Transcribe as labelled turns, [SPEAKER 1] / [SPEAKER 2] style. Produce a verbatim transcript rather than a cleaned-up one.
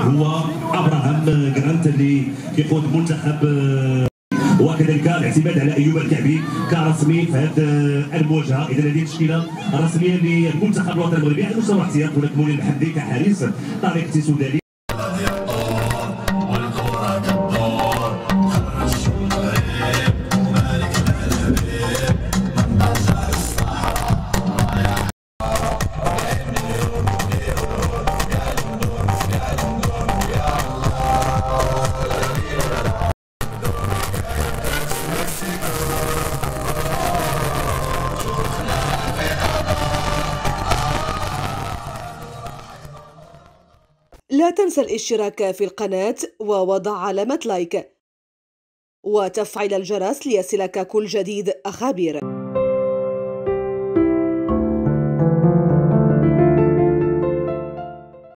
[SPEAKER 1] هو ابراهام جرانت اللي كيقود منتخب، وكذلك الاعتماد على ايوب الكعبي كرسمي في هذه المواجهه. اذا هذه التشكيله الرسميه للمنتخب الوطني المغربي على مستوى الاحتياط. هناك مولي المحمدي كحارس، طارق التيسوداني
[SPEAKER 2] لا تنسى الاشتراك في القناة ووضع علامة لايك وتفعيل الجرس ليصلك كل جديد أخابير.